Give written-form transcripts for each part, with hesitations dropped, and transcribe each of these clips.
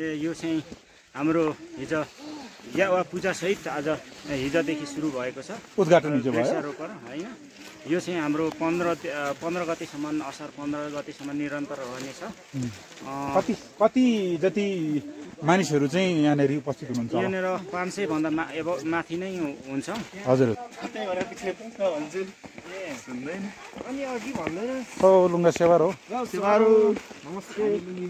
यो चाहिँ हाम्रो हिजो यावा पूजा सहित आज हिजोदेखि सुरु भएको छ उद्घाटन हिजो भयो वृक्षारोपण हैन। यो चाहिँ हाम्रो 15 गतेसम्म असार 15 गतेसम्म निरन्तर रहनेछ। कति जति मानिसहरू चाहिँ यहाँनेर उपस्थित हुनुहुन्छ? यहाँनेर 500 भन्दा माथि नै हुन्छ। हजुर अनि अघि भन्दैन ओ लुङ्गा सेवार हो। नमस्ते।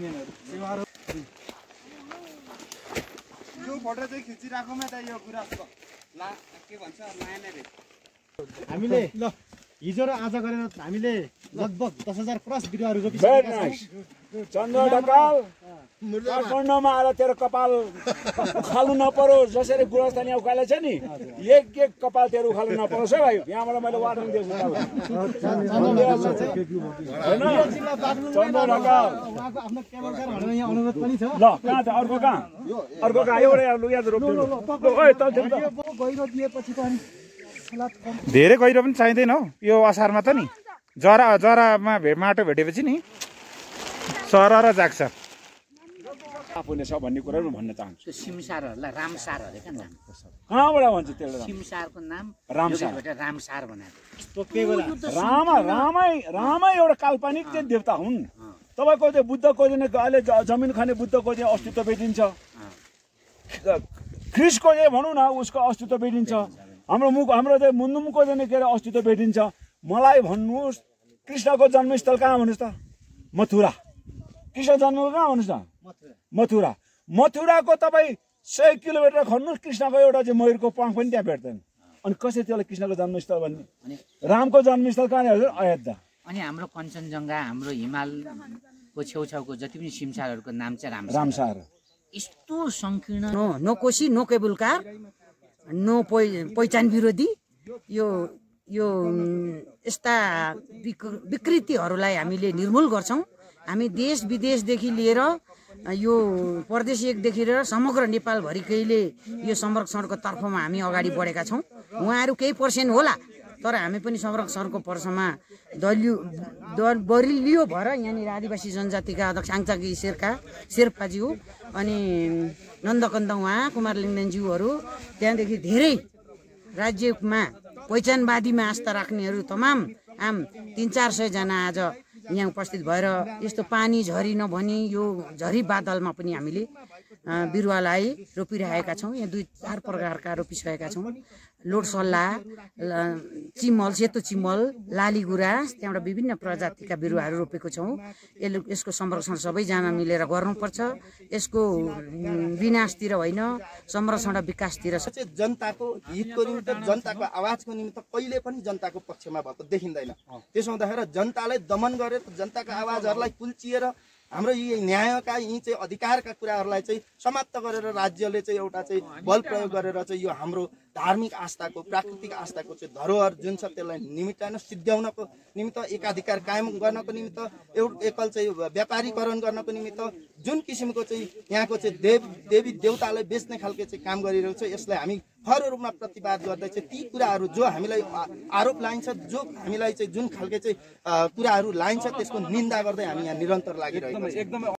यो फोटो चाहिँ खिचिराखौँ त यो कुरा के भन्छ नयाँ नै हामीले ल हिजो र आज गरेर हामीले लगभग 10,000 क्रस बिरुवाहरू रोपिसकेका छौँ। चन्द्र ढकाल काठमाडौँमा आएर तेरो कपाल उखाल्नु नपरोस्। जसरी गुणस्थानी उखाले छ नि एक कपाल तेरो उखाल्नु नपरोस् है भाइ। यहाँबाट मैले वार्निङ दिएको छु आफ्नो केबलकार भनेर यहाँ अनुरोध पनि छ। ल कहाँ छ अर्को कहाँ एउटा लुगा रोप्नु गहिरो दिएपछि त अनि धेरै गहिरो पनि चाहिँदैन हो यो असारमा त नि। जरामा माटो भेटेपछि नि सरर जाग्छ। हुने छ भन्ने कुरा भन्न चाहन्छु। त्यो सिमसारहरूलाई रामसार अरे क्या नाम। कहाँबाट भन्छ त्यसलाई? सिमसारको नाम रामसार रामसार बनाएको। रामै एउटा काल्पनिक चाहिँ देवता हुन्। तपाईँको त्यो बुद्ध खोज्ने अहिले जमिन खाने बुद्ध खोज्ने अस्तित्व भेटिन्छ। ख्रिस्ट खोजे भनौँ न उसको अस्तित्व भेटिन्छ। हाम्रो चाहिँ मुन्दुम खोज्ने के अरे अस्तित्व भेटिन्छ। मलाई भन्नुहोस् कृष्णको जन्मस्थल कहाँ भन्नुहोस् त? मथुरा। कृष्ण जन्मेको कहाँ भन्नुहोस् न? मथुराको तपाईँ 100 किलोमिटर खन्नुहोस् कृष्णको एउटा चाहिँ मयूरको प्वाङ पनि त्यहाँ भेट्दैन। अनि कसरी त्यसलाई कृष्णको जन्मस्थल भन्ने? रामको जन्मस्थल कहाँ हजुर? अयोध्या। अनि हाम्रो कञ्चनजङ्घा हाम्रो हिमालको छेउछाउको जति पनि सिमसारहरूको नाम चाहिँ रामसार। यस्तो संकीर्ण no Koshi no cable car no पहिचान विरोधी यो यस्ता विकृतिहरूलाई हामीले निर्मूल गर्छौँ। हामी देश विदेशदेखि लिएर यो प्रदेशिकदेखि लिएर समग्र नेपालभरिकैले यो संरक्षणको तर्फमा हामी अगाडि बढेका छौँ। उहाँहरू केही पर्सेन्ट होला तर हामी पनि संरक्षणको पक्षमा बलियो भएर यहाँनिर आदिवासी जनजातिका अध्यक्ष आङचाकी शेर्पाज्यू अनि नन्दकन्द उहाँ कुमार लिङ्गदेनज्यूहरू त्यहाँदेखि धेरै राज्यमा पहिचानवादीमा आस्था राख्नेहरू तमाम 300-400 जना आज यहाँ उपस्थित भएर यस्तो पानी झरी नभनी यो झरी बादलमा पनि हामीले बिरुवालाई रोपिरहेका छौँ। यहाँ 2-4 प्रकारका रोपिसकेका छौँ। लोटसल्ला, चिमल, सेतो चिमल, लाली गुराँस, त्यहाँबाट विभिन्न प्रजातिका बिरुवाहरू रोपेको छौँ। यसको संरक्षण सबैजना मिलेर गर्नुपर्छ। यसको विनाशतिर होइन संरक्षण र विकासतिर। जनताको हितको निमित्त जनताको आवाजको निमित्त कहिले पनि जनताको पक्षमा भएको देखिँदैन। त्यसो हुँदाखेरि जनतालाई दमन गरेर जनताका आवाजहरूलाई कुल्चिएर हाम्रो यी न्यायका यी चाहिँ अधिकारका कुराहरूलाई चाहिँ समाप्त गरेर राज्यले चाहिँ एउटा चाहिँ बल प्रयोग गरेर चाहिँ यो हाम्रो धार्मिक आस्थाको प्राकृतिक आस्थाको चाहिँ धरोहर जुन छ त्यसलाई निमित्तान सिद्ध्याउनको निमित्त एकाधिकार कायम गर्नको निमित्त एकल चाहिँ व्यापारीकरण गर्नको निमित्त जुन किसिमको चाहिँ यहाँको चाहिँ देवी देवतालाई बेच्ने खालको चाहिँ काम गरिरहेको छ यसलाई हामी हर रूपमा प्रतिवाद गर्दै चाहिँ ती कुराहरू जो हामीलाई आरोप लाइन्छ जो हामीलाई चाहिँ जुन खालको चाहिँ कुराहरू लाइन्छ त्यसको निन्दा गर्दै हामी यहाँ निरन्तर लागिरहेको छौँ।